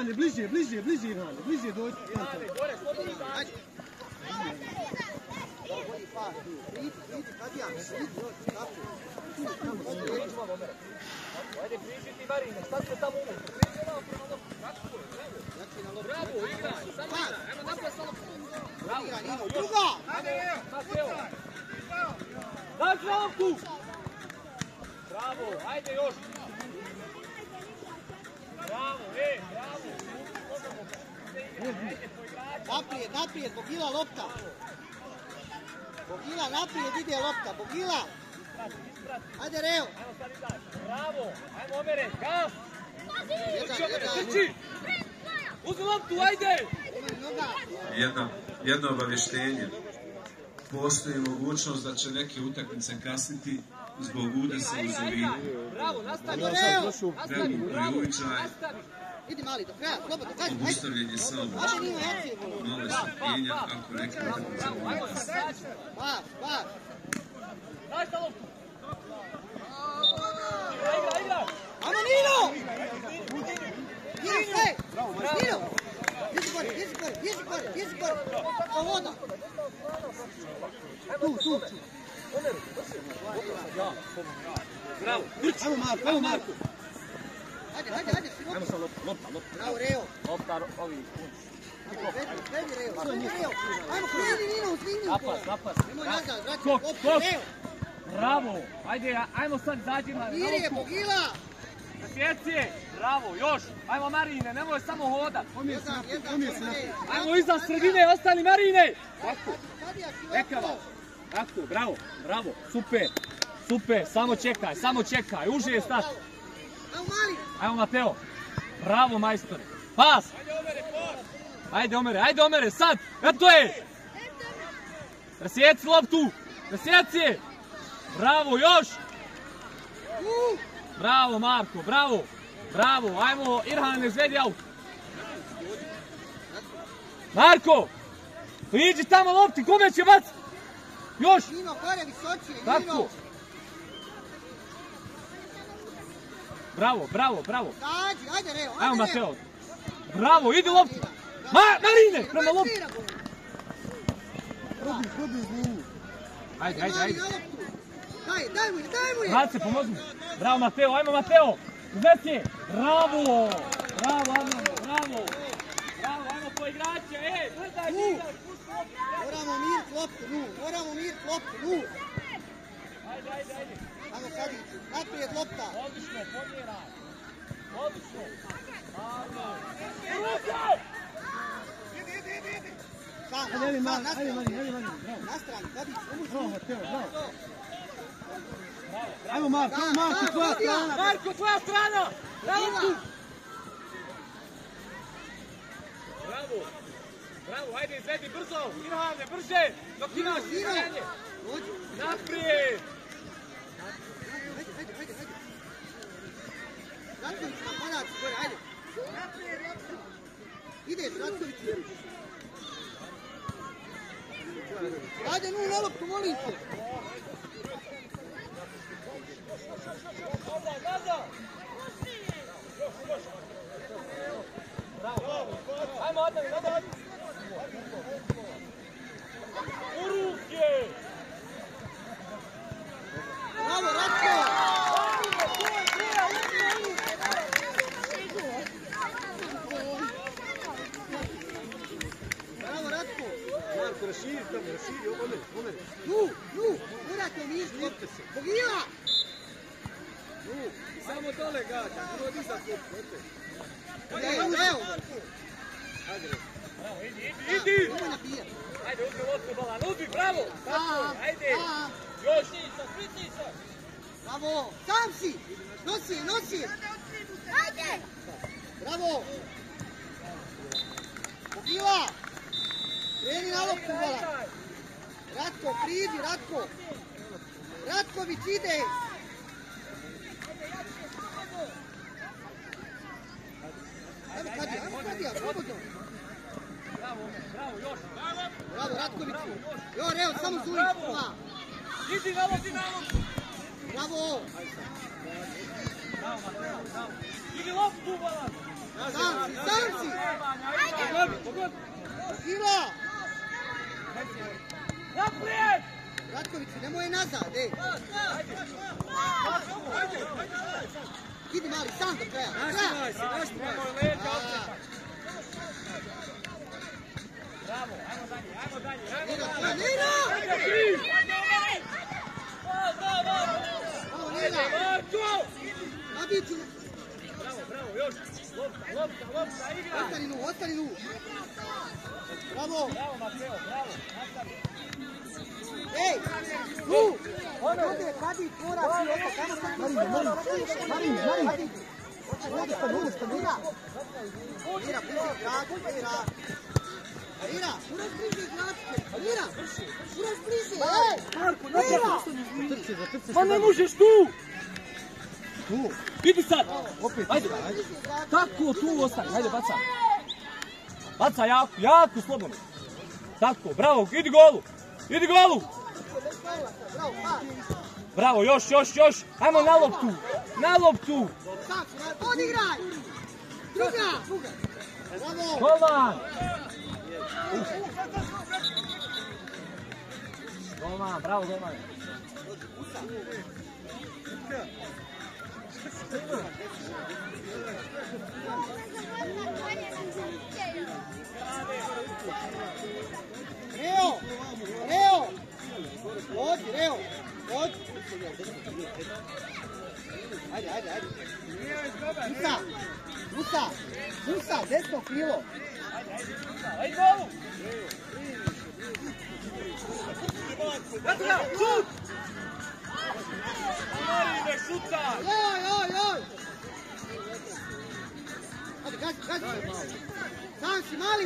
Irhane, bliže, Irhane, bliže dođi. Irhane, gore, slobodno dađi. Ajde, križi ti Marine, šta se tamo unutra? Križi malo prema loptu. Bravo, igraj, samo igraj, ajmo napad sa loptu. Bravo, bravo, još. Ajde, Mateo. Dađi na loptu. Bravo, ajde još. Bravo, bravo. Naprijed, Bogila lopta. Bogila, naprijed ide lopta, Bogila. Ajde, Reo. Ajmo sad izaći. Bravo, ajmo Omere, gas. Trči. Uzmi loptu, ajde. Jedno obavještenje. Postoji mogućnost da će neke utakmice kasniti zbog udesa u Zolinu. Bravo, nastavi. Bravo, Idi mali, do kraja, slobodno, kaži. Obustavljen je samo malo strpljenja ako neke utakmice budu kasniti. Bas. Daj sa loptu. Igra. Ajmo, Nino! Nino, sve! Nino! Jezi gore! Pa voda! Tu! Bravo! Ajmo, Marko! Ajde, ajmo sa lopta. Bravo, Reo! Lopta, ovi... Kreni, Reo! Ajmo, kreni, Nino, s linijom! Napas! Nemoj nazad, vraćaj, Skok! Reo! Bravo! Ajmo sad zađi na Mirije, loptu. Bogila! Sjeci! Bravo, još! Ajmo Marine, nemoj samo hodat! Ajmo iza sredine, ostali Marine! Tako! Ekava! Tako, bravo! Super! Samo čekaj! Uže je stati! Ajmo Mateo! Bravo majstore! Pas! Ajde Omere, sad! Eto je! Presjeci loptu! Presjeci! Bravo, još! Bravo Marko, bravo, ajmo Irhane, izvedi aut. Marko, priđi tamo lopti, kome će baciti? Još! Nino, gore visočije, Nino! Tako! Bravo! Dađi, ajde Reo, Ajmo Mateo! Bravo, idi lopti! Marine, prema lopti! Probi iz linije. Ajde! Daj mu je! Vrati se, pomozi. Bravo Mateo, ajmo Mateo! Uzeti je! Bravo, ajmo po igrače, gledaj! Moramo mir loptu, nu! Ajde! Ajmo Kadiću, naprijed lopta! Odlično, pomjeraj! Odlično! Ajde, Mani, na stranu, Kadić, bravo, Mateo, bravo! Ajmo Marko, tvoja strana! Marko, tvoja strana! Bravo, ajde, izvedi brzo! Irhane, brže! Dok imaš izgledanje! Naprijed! Ajde! Ratković, napadač, gore, ajde! Ideš, Ratković! Ajde, na loptu, molim te! Nazad! Ajmo, Adnan, nazad! U ruke! Bravo, Ratko! Bravo, Ratko! Marko, raširi, Omere. Nu, urate niš, Bogila! Samo dole gađa, nemoj dizat loptu. Evo! Idi! Nemoj napijati! Ajde, uzmi loptu, Balan, uzmi, bravo! Ajde! Još! Pritisaj! Bravo! Sam si! Nosi! Ajde! Bravo! Bogila! Kreni na loptu, Balan! Ratko, priđi, Ratko! Ratković, ide! Ajmo Kadija, slobodno! Bravo, još! Bravo, Ratkoviću! Evo, samo Zulić, Idi na loptu! Bravo! Bravo, Mateo, bravo! Idi loptu, Balan! Sam si! Ila! Naprijed! Ratkoviću, nemoj nazad, ej! Idi mali, sam do kraja! Naštimaj se, naštimaj se. Bravo, ajmo dalje. Nino! Ovo, Nina! Nadiću! Bravo, još. Lopta, igra. Ostani nu! Bravo! Bravo, Mateo, bravo. Nastavi. Ej! Nu! Ovdje, kadi, tvora, si ovo, kamo sam... Marin! Ovdje stanu, Ira! Ira, bliži igraču, Ira! Uraš bliži igraču! Ira! Uraš bliži! Ej! Marko, Ira! Pa ne možeš tu! Tu. Idi sad! Opet. Ajde! Tako, tu ostani, ajde, baca! Baca jako, slobodno! Tako, bravo, idi golu! Bravo, pas! Bravo, još! Ajmo na loptu! Odigraj! Druga! Bravo! Golman, bravo, golman! Reo! Reo! Ajde! Musa, desno krilo! Ajde, golu! Šut! Marine, šutaj! Joj! Ajde, gazi! Sam si mali!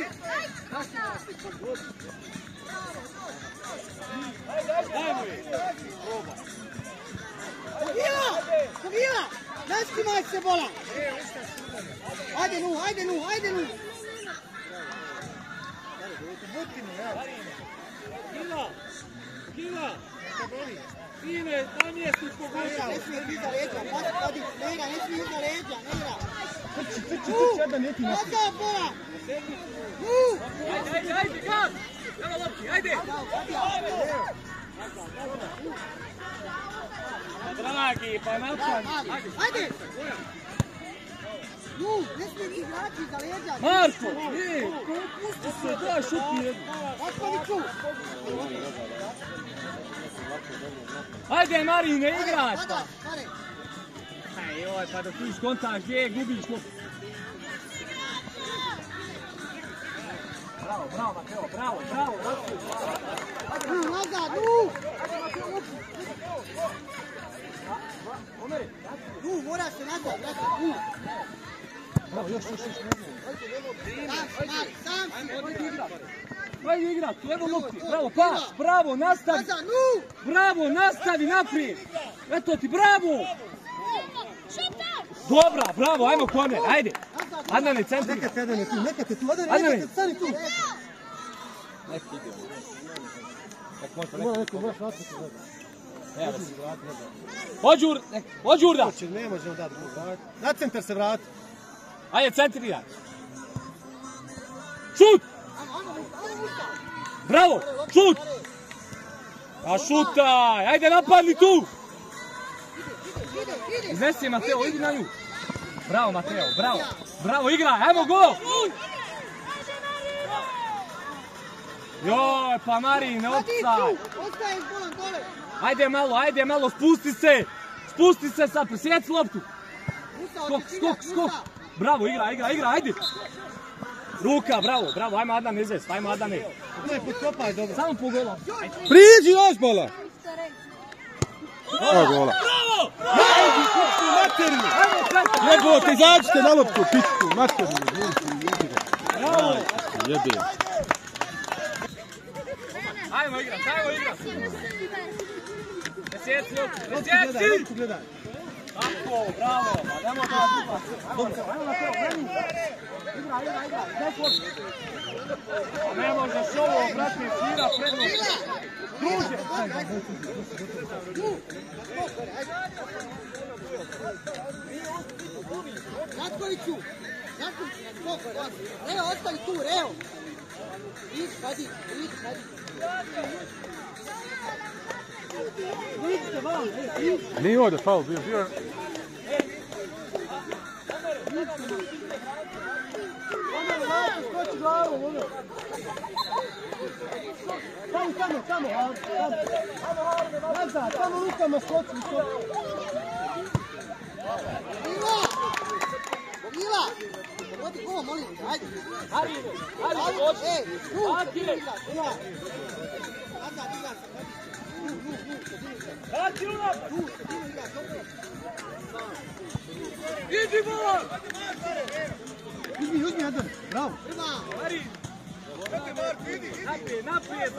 Pogila! Naštimaj se, bola! Ajde nu! Gila! Sine, na mjestu pogodio. Ne smije iza leđa, padi, Neira, ne smije iza leđa, Neira! Trči, jedan neki napi. Nazad, bola! Ajde, gaz! Evo lopti, ajde! Dragi, pa napad! Ajde! Nu, ne smije igrači iza leđa! Marko! Pusti se, daj šuti jednu! Ratkoviću! Ajde, Marine, igraš! Sada, pare! Joj, pa da ti skontaš gdje gubiš loptu. Bravo, Mateo, bravo! Nu, nazad, nu, moraš se nazad, nu. Bravo, još. Sam si. Ajde igrat, evo lopti, bravo, paš, bravo, nastavi. Nazad, nu. Bravo, nastavi naprijed. Eto ti, bravo. Dobra, bravo, ajmo kone, ajde. Adnane, centri. Neka te tu, Adane, stani tu. Moraš vratiti. Ođur da. Ne možemo dati. Na centar se vrati. Ajde, centriraj. Šut! Bravo, šut! A šutaj, ajde napadni tu! Iznesi Mateo, idi na nju. Bravo Mateo, bravo, igraj, ajmo gol! Joj, pa Marine, opstaj! Ostaje bolan dole. Ajde malo, spusti se sad, presjeci loptu. Skok. Bravo, igra, ajde. Ruka, bravo, ajmo Adnan izvest, ajmo Adnan. Ne, potkopaj, dobro. Samo po golom. Priđi još, bola. Evo gola. Bravo! Ajde, pičku materinu. Jebote, izađite na loptu, pičku materinu. Bravo! Jebe. Ajmo igrat. Presjeci loptu, Gledaj. Tako, bravo, pa nemo da dupa. Ajmo na to, vrani. Igra, ne možeš ovo, brate, svira prednost. Druže. Ratkoviću, Evo, ostali tu, evo. Idi, hadi. Vidite, malo, Nije ovdje faul bio. skoči glavom, ono. Tamo. Nazad, tamo rukama skoči. Bogila! Vodi gol, molim, ajde. Ajde, dođi. Ajde. Vrati unap. Idi, bola! Uzmi, Adon, bravo. Mari. Naprijed.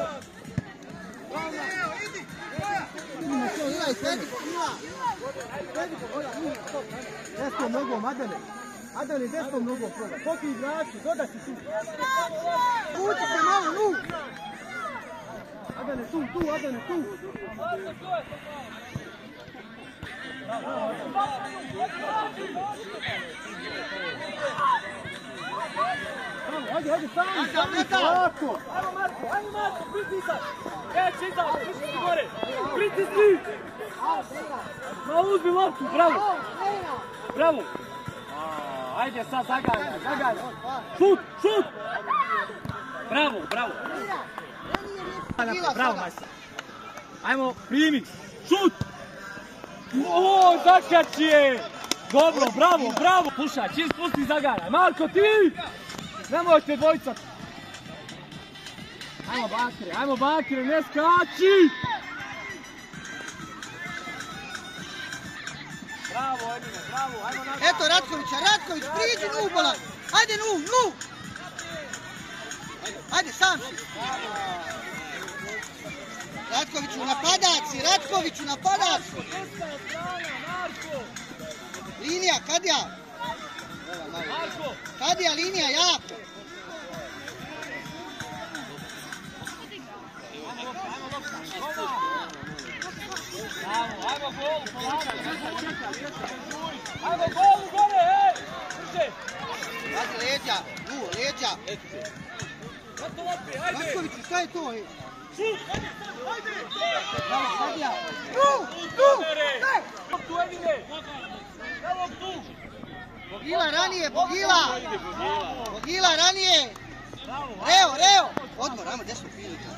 Desnom nogom, Adane, desnom nogom proba. Pokri igrači, dodati tu. Uči se malo, nu! Adane, tu. Ajde, sami, tako. Ajmo Marko, pritisak. Pritisni gore. Pritisni. Ma uzmi loptu, bravo. Ajde sad, zaganja. Šut. Bravo. Bravo, majstor. Ajmo, primi. Šut. O, zakači je. Dobro, bravo. Slušaj, čim spusti zaganja. Marko, ti. Nemojte dvojica. Ajmo Bakire, ne skači. Bravo, Edine, ajmo nazad. Eto Ratković, priđi nu bolan. Ajde nu. Ajde, sam si. Ratkoviću napadac. Linija, Kadija, linija, jako. Ajmo gol, ajmo gol gore, brže. Pazi leđa. Ratkoviću, šta je to? Ajde. Bravo, Kadija. Tu, Edine. Evo tu. Bogila ranije. Reo. Odmor, ajmo desno prilika.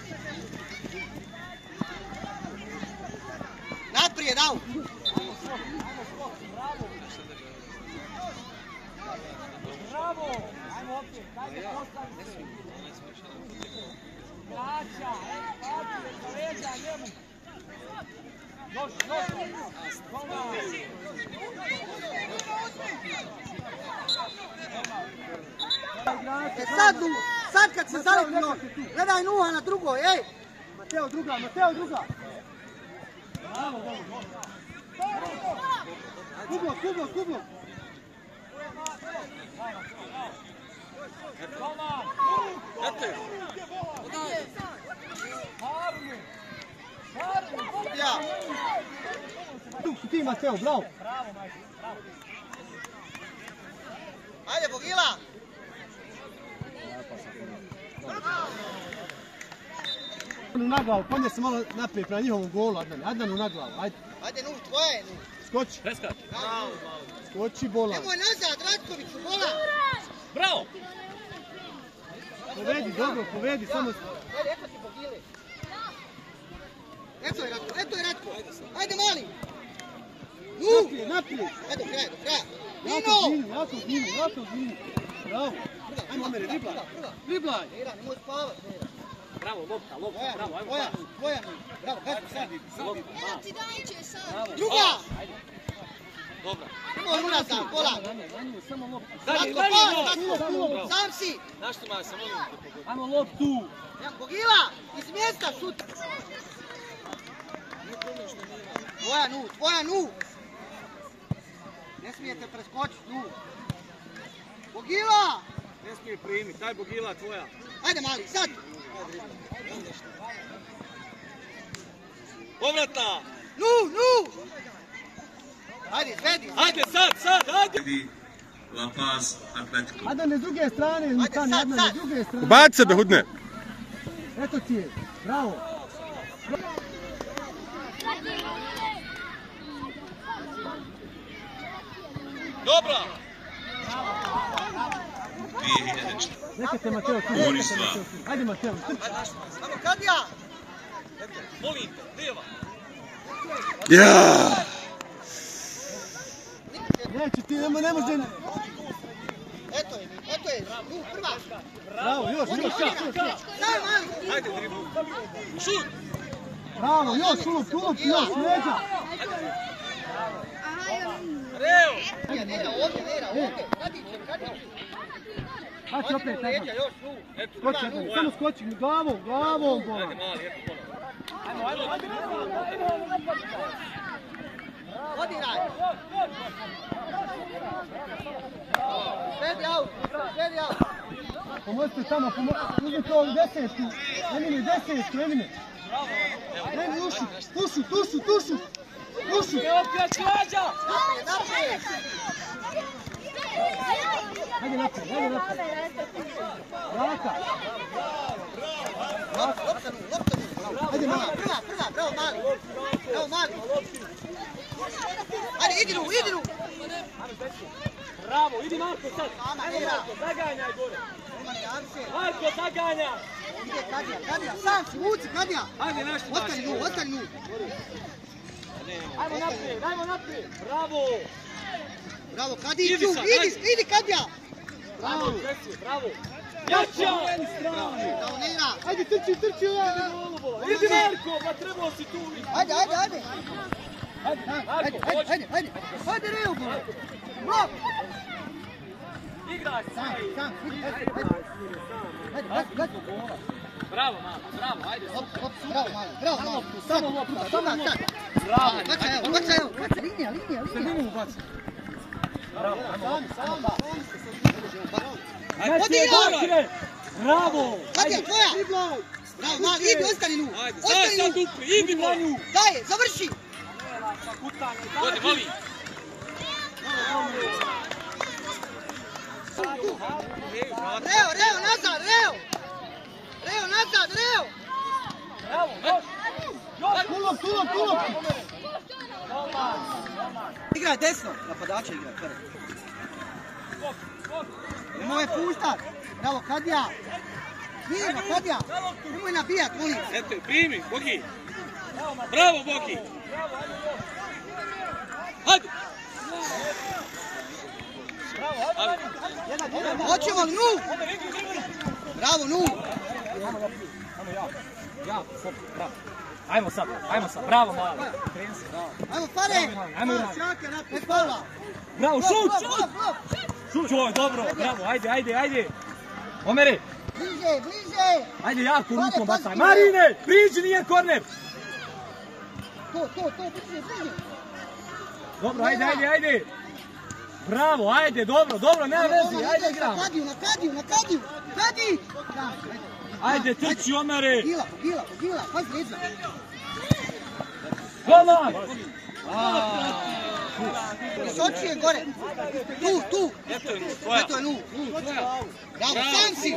Naprijed, au. Bravo. Ajmo opet, dajte postaviti. Braća, leđa, njemu. Još. Sad kad se zalepio, gledaj Nuha na drugoj, ej! Mateo druga! Kublo! Tu su ti, Mateo, bravo! Ajde, Bogila! Na glavu, pomije se malo naprijed prema njihovom golu, Adnanu na glavu, ajde. Ajde, Nu, tvoje je, Nu. Skoči. Preskači. Skoči, bola. Nemoj nazad, Ratkoviću, bola. Bravo. Povedi, samo... Ajde, eto ti Bogile. Eto je Ratko. Ajde, mali. Nu. Naprijed. Ajde, do kraja. Jako zini. Bravo. Ajmo, Amere, driblaj. Nemoj spavat. Bravo, lopta, bravo, ajmo. Tvoja. Bravo, hajde, sad. Ti dajče sad. Druga. Dobra. Nemoj unazad, bola. Samo lopta. Ratko, sam si. Znaš što malo, samo lopta. Ajmo loptu. Bogila, iz mjesta šuta. Tvoja Nu. Ne smijete preskočiti Nu. Bogila. Ne smije primiti, daj Bogila tvoja. Ajde mali, sad. Povrata. Nu. Ajde, zvedi. Ajde, sad, ajde. La Paz Atletico. Ajde na druge strane, Mitan, ajde na druge strane. Ubaci se, Hudne. Eto ti je, bravo. Dobro! 2004. Nekajte Mateo, tu. Borislav. Ajde Mateo, trči. Samo Kadija! Molim te, lijeva! Ja! Neće ti, ne može... Eto je, prva! Bravo, još. Daj, mali! Ajde, driblu! Šut! Bravo, još, tulup, još, leđa. Reo! Nera, ovdje! Kadić! Hači opet, tako. Još tu! Skoči, samo skoči, glavom, bola. Ajde, mali, eto pola! Odiraj! Sredi aut! Pomozite tamo, uzmite ovu desetku. Emine, desetku, Emine. Emine, tušu. Naprijed! Ajde naprijed. Raka. Lopta nu! Ajde, mali. Prva, bravo mali! Ajde, idi nu! Bravo, idi Marko sad! Zaganjaj gore! Marko, zaganjaj! Ide Kadija! Sam si, uci Kadija! Ajde, naš ti Ostani nu! Ajmo naprijed! Bravo! Bravo, Kadiću! Idi Kadija! Bravo! Bravo! Jača! Bravo, Nera! Ajde, trči. Idi Marko, pa trebao si tu! Ajde! Ajde, Reo, blok. Igraj! Sam, ajde. Bravo, mama, bravo, ajde! Bravo, mali! Samo lopta. Bravo! Baca, linija! Sredinu mu baci. Ajde, bravo! Kadija, tvoja! Bravo, mali, idi, ostani nu! Ajde, sad dupli, idi na nju! Daj, završi! Ode, mali! Reo, nazad! Tulop. Igraj desno, napadača igraj, prvi. Nemoj puštat. Bravo, Kadija. Mirno, Kadija. Nemoj nabijat, molim. Eto, primi, Boki! Bravo, Boki! Hajde! Hoćemo nu! Bravo, nu! Ajmo sad, bravo malo! Ajmo, Fare! Ajmo, Bez faula! bravo, šut! Čuj, dobro, bravo, ajde! Omeri! Bliže! Ajde, jako rukom bacaj! Marine, priđi, nije korner! To, bliže! Dobro, ajde! Bravo, ajde, dobro, nema vezi, ajde igramo! Na Kadiju! Kadi! Ajde, trči, Omeri! Gila, pazi leđa! Golman! Soči je gore! Tu! Eto je nu! Bravo, sam si!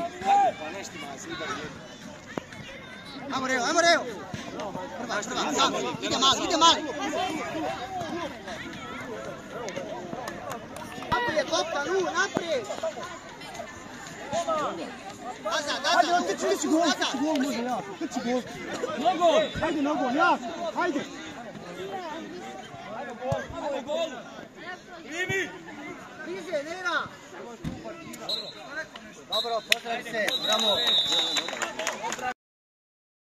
Ajmo Reo! Prva, sam si! Ide mali! Naprijed, lopta, nu, naprijed! Nazad! Trči gol, može jako. Trči gol. Ajde nogom, jako. Ajde. Primi! Bliže, Nera! Dobro, pozdravim se, bravo!